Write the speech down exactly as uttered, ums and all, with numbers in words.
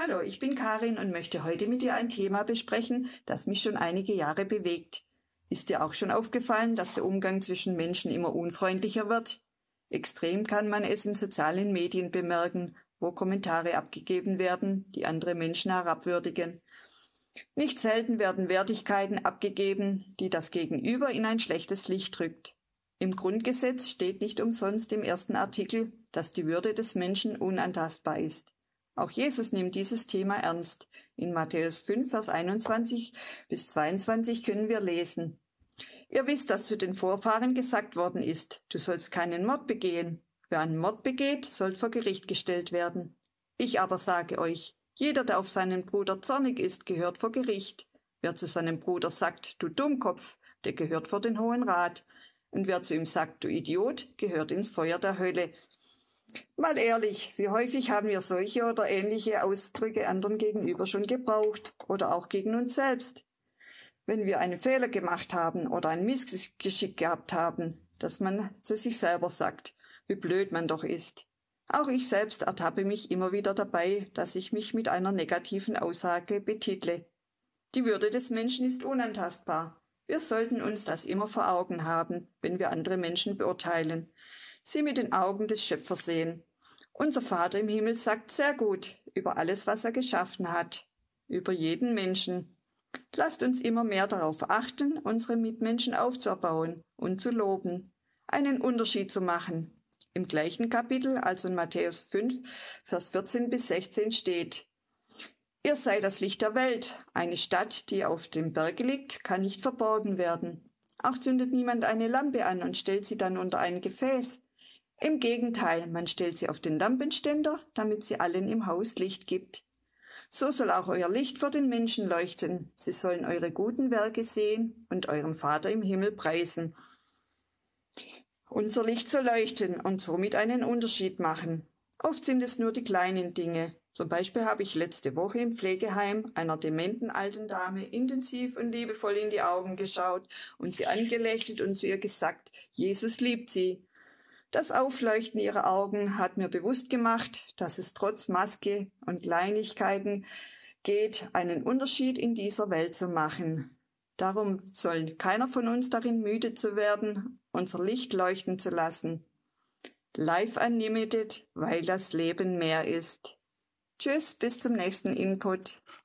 Hallo, ich bin Karin und möchte heute mit dir ein Thema besprechen, das mich schon einige Jahre bewegt. Ist dir auch schon aufgefallen, dass der Umgang zwischen Menschen immer unfreundlicher wird? Extrem kann man es in sozialen Medien bemerken, wo Kommentare abgegeben werden, die andere Menschen herabwürdigen. Nicht selten werden Wertigkeiten abgegeben, die das Gegenüber in ein schlechtes Licht rückt. Im Grundgesetz steht nicht umsonst im ersten Artikel, dass die Würde des Menschen unantastbar ist. Auch Jesus nimmt dieses Thema ernst. In Matthäus fünf, Vers einundzwanzig bis zweiundzwanzig können wir lesen: Ihr wisst, dass zu den Vorfahren gesagt worden ist, du sollst keinen Mord begehen. Wer einen Mord begeht, soll vor Gericht gestellt werden. Ich aber sage euch, jeder, der auf seinen Bruder zornig ist, gehört vor Gericht. Wer zu seinem Bruder sagt, du Dummkopf, der gehört vor den Hohen Rat. Und wer zu ihm sagt, du Idiot, gehört ins Feuer der Hölle. Mal ehrlich, wie häufig haben wir solche oder ähnliche Ausdrücke anderen gegenüber schon gebraucht oder auch gegen uns selbst? Wenn wir einen Fehler gemacht haben oder ein Missgeschick gehabt haben, dass man zu sich selber sagt, wie blöd man doch ist. Auch ich selbst ertappe mich immer wieder dabei, dass ich mich mit einer negativen Aussage betitle. Die Würde des Menschen ist unantastbar. Wir sollten uns das immer vor Augen haben, wenn wir andere Menschen beurteilen. Sie mit den Augen des Schöpfers sehen. Unser Vater im Himmel sagt sehr gut über alles, was er geschaffen hat, über jeden Menschen. Lasst uns immer mehr darauf achten, unsere Mitmenschen aufzuerbauen und zu loben, einen Unterschied zu machen. Im gleichen Kapitel, also in Matthäus fünf, Vers vierzehn bis sechzehn steht: Ihr seid das Licht der Welt. Eine Stadt, die auf dem Berge liegt, kann nicht verborgen werden. Auch zündet niemand eine Lampe an und stellt sie dann unter ein Gefäß. Im Gegenteil, man stellt sie auf den Lampenständer, damit sie allen im Haus Licht gibt. So soll auch euer Licht vor den Menschen leuchten. Sie sollen eure guten Werke sehen und euren Vater im Himmel preisen. Unser Licht soll leuchten und somit einen Unterschied machen. Oft sind es nur die kleinen Dinge. Zum Beispiel habe ich letzte Woche im Pflegeheim einer dementen alten Dame intensiv und liebevoll in die Augen geschaut und sie angelächelt und zu ihr gesagt, Jesus liebt sie. Das Aufleuchten ihrer Augen hat mir bewusst gemacht, dass es trotz Maske und Kleinigkeiten geht, einen Unterschied in dieser Welt zu machen. Darum soll keiner von uns darin müde zu werden, unser Licht leuchten zu lassen. Life Unlimited, weil das Leben mehr ist. Tschüss, bis zum nächsten Input.